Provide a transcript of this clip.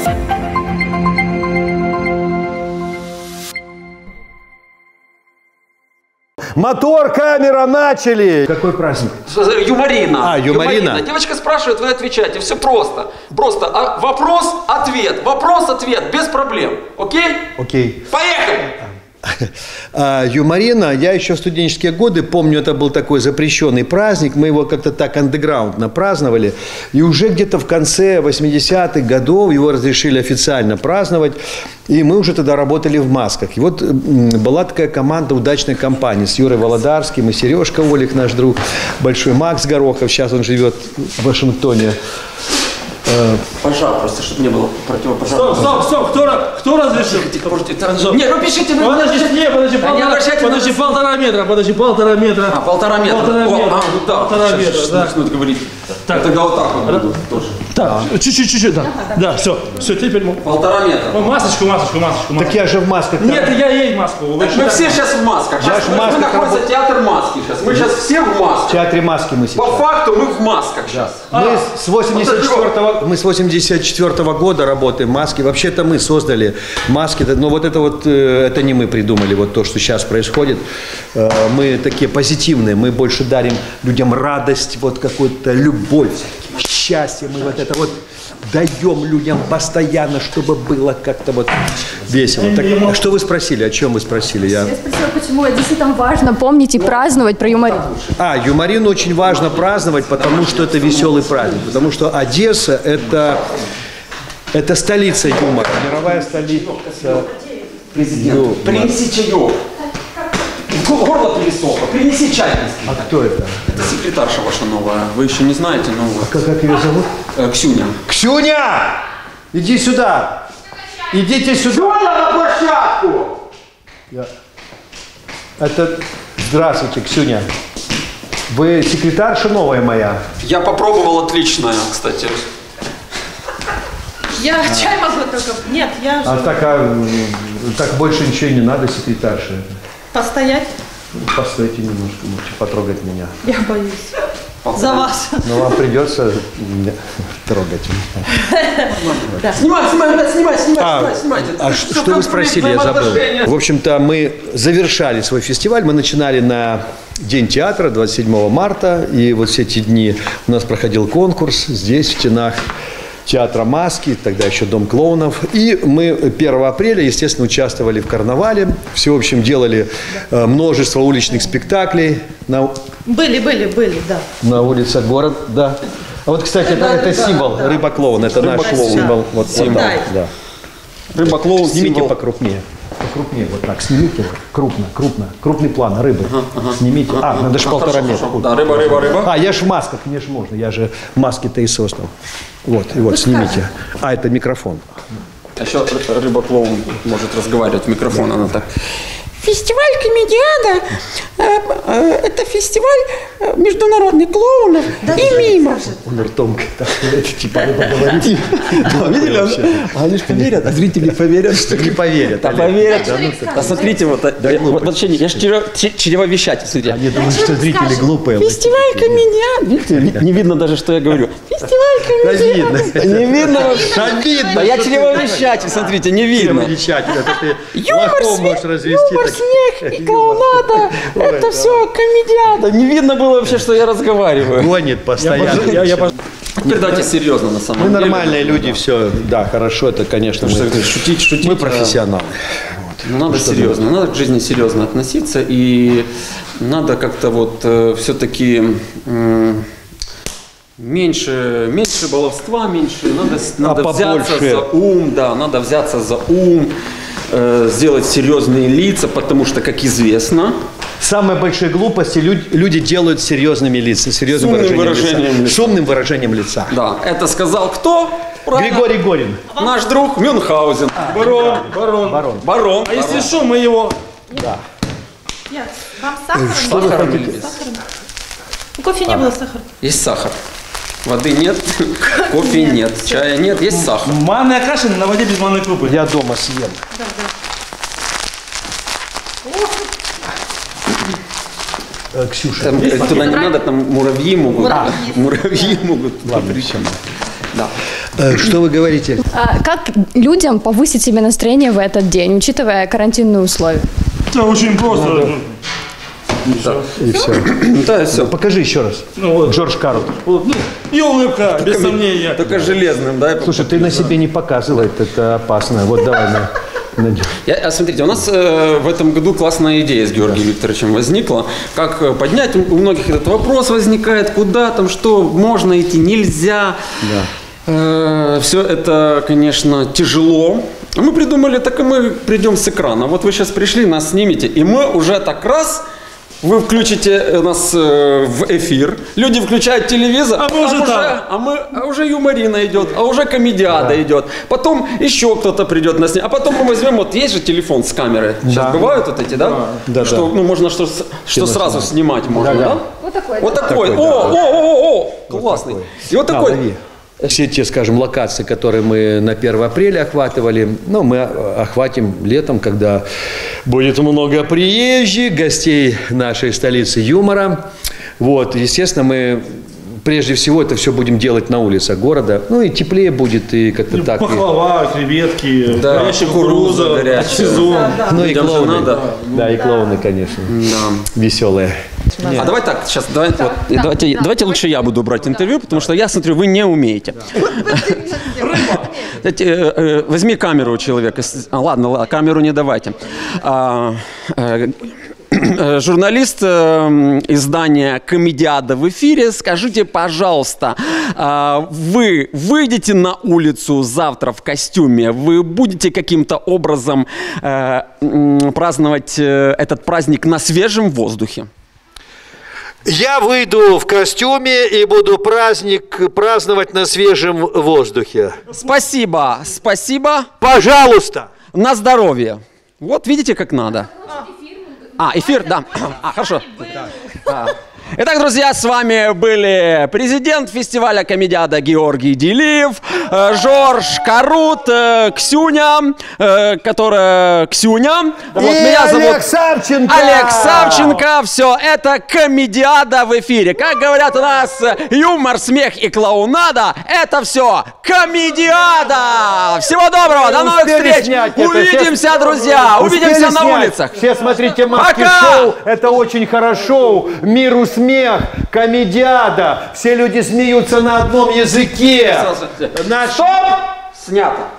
Мотор, камера, начали! Какой праздник? Юморина. А, юморина. Девочка спрашивает, вы отвечаете. Все просто. Просто вопрос, ответ. Вопрос, ответ. Без проблем. Окей? Окей. Поехали! Юморина, я еще в студенческие годы помню, это был такой запрещенный праздник, мы его как-то так андеграундно праздновали, и уже где-то в конце 80-х годов его разрешили официально праздновать, и мы уже тогда работали в масках. И вот была такая команда удачной компании с Юрой Володарским и Сережка Олег, наш друг, большой Макс Горохов, сейчас он живет в Вашингтоне. Пожар, просто, чтобы не было противопожарного. Стоп! Кто разрешил? Нет, ну пишите. Подожди, полтора метра. Полтора метра. Полтора метра, да. Нужно говорить. Так, тогда вот так вот буду тоже. Так, чуть-чуть, да. Да, все, теперь. 1,5 метра. Масочку. Так я же в масках. Нет, я ей маску. Мы все сейчас в масках. Мы находимся театр маски сейчас. Мы сейчас все в масках. В театре маски мы сейчас. По факту мы в масках сейчас. Мы с 84 года работаем маски. Вообще-то мы создали маски, но вот это не мы придумали, вот то, что сейчас происходит. Мы такие позитивные, мы больше дарим людям радость, вот какую-то любовь, счастье. Мы вот это вот даем людям постоянно, чтобы было как-то вот весело. Так, что вы спросили? О чем вы спросили? Я спросила, почему действительно важно помнить и праздновать про юморину. Юморину очень важно праздновать, потому что это веселый праздник. Потому что Одесса это столица юмора, мировая столица. Президент, принеси чаек. Горло пересохло, принеси чай. А кто это? Это секретарша ваша новая. Вы еще не знаете новую. Как ее зовут? Ксюня. Ксюня! Иди сюда! Идите сюда! Ксюня, на площадку! Это... Здравствуйте, Ксюня. Вы секретарша новая моя? Я попробовал, отличная, кстати. Я чай могу только... Нет, я же... Так больше ничего не надо, секретарша. Постоять? Постойте немножко, можете потрогать меня. Я боюсь. За вас. Но вам придется трогать меня. Снимай. Что вы спросили, я забыл. В общем-то, мы завершали свой фестиваль. Мы начинали на День театра 27 марта. И вот все эти дни у нас проходил конкурс здесь, в стенах театра маски, тогда еще Дом клоунов. И мы 1 апреля, естественно, участвовали в карнавале. Все, в общем, делали множество уличных спектаклей. Были, да. На улицах города, да. А вот, кстати, это символ, рыба-клоун, это наш символ. Вот, да. Рыба-клоун. Снимите покрупнее. Покрупнее, вот так, снимите, крупный план рыбы. Снимите. Надо же 1,5 метра. Да, рыба. Я ж в масках, мне же можно, я же маски-то и создал. Вот, снимите. Это микрофон. А еще рыба-клоун может разговаривать в микрофон, она так. Фестиваль комедиада – это фестиваль международных клоунов и мимов. Он ртом типа говорит. Видели? Они же поверят, а зрители поверят, что не поверят. Поверят. Смотрите, вот вообще, я же чревовещатель, смотрите. Они думают, что зрители глупые. Фестиваль комедиада. Не видно даже, что я говорю. Фестиваль комедиада. Не видно вообще. Обидно. А я чревовещатель, смотрите, не видно. Юмор, смех и клоунада – это все комедиада. Не видно было вообще, что я разговариваю. Гонит постоянно. Теперь давайте серьезно, на самом деле. Мы нормальные люди, все, да, хорошо, это, конечно, шутить. Мы профессионалы. Надо серьезно, надо к жизни серьезно относиться, и надо как-то вот все-таки меньше баловства, надо взяться за ум, да, надо взяться за ум, сделать серьезные лица, потому что, как известно, самые большие глупости люди делают серьезными лицами, серьезным выражением лица. С умным выражением лица. Да, это сказал кто? Правильно. Григорий Горин. Наш друг Мюнхгаузен. Барон. А если что, мы его... Да. Нет, вам сахар? Что вы хотите? У кофе не было сахара. Есть сахар. Воды нет, кофе нет, чая нет, есть сахар. Манная каша на воде без манной крупы. Я дома съем. Ксюша. Туда не надо, там муравьи могут. Муравьи могут. Ладно, все. Да. Что вы говорите? Как людям повысить себе настроение в этот день, учитывая карантинные условия? Это очень просто. И все. Да, и все. Покажи еще раз. Ну, вот. Джордж Карл. Вот, ну, и улыбка, без сомнения. Только железным, да? Слушай, ты на себе не показывай, это опасно. Вот давай на. Смотрите, у нас в этом году классная идея с Георгием Викторовичем возникла. Как поднять, у многих этот вопрос возникает, куда там, что, можно идти, нельзя. Да. Все это, конечно, тяжело. Мы придумали, так и мы придем с экрана. Вот вы сейчас пришли, нас снимете, и мы уже так раз... Вы включите нас в эфир, люди включают телевизор, а уже юморина идет, а уже комедиада идет, потом еще кто-то придет на снимок, а потом мы возьмем, вот есть же телефон с камерой, сейчас бывают вот эти, да? Да, что, ну, можно что сразу снимать можно, да? Вот такой. Вот такой, о, классный. И вот такой. Все те, скажем, локации, которые мы на 1 апреля охватывали, ну, мы охватим летом, когда будет много приезжих, гостей нашей столицы юмора. Вот, естественно, мы прежде всего это все будем делать на улицах города. Ну, и теплее будет, и как-то так. Пахлава, креветки, да, горячая кукуруза, сезон. Ну, и клоуны. Да, и клоуны, конечно. Да. Веселые. А давай так, сейчас, давайте лучше я буду брать интервью, потому что я смотрю, вы не умеете. Возьми камеру у человека. Ладно, камеру не давайте. Журналист издания «Комедиада» в эфире. Скажите, пожалуйста, вы выйдете на улицу завтра в костюме? Вы будете каким-то образом праздновать этот праздник на свежем воздухе? Я выйду в костюме и буду праздновать на свежем воздухе. Спасибо, спасибо. Пожалуйста. На здоровье. Вот видите, как надо. Эфир, да. Хорошо. Итак, друзья, с вами были президент фестиваля «Комедиада» Георгий Делиев, Жорж Карут, Ксюня, которая Ксюня. Вот, меня зовут Олег Савченко. Олег Савченко. Все, это «Комедиада» в эфире. Как говорят у нас, юмор, смех и клоунада – это все «Комедиада». Всего доброго, до новых встреч. Увидимся, друзья, увидимся на улицах. Все смотрите «Маски-шоу», это очень хорошо. Миру смех, комедиада, все люди смеются на одном языке. Стоп! Снято.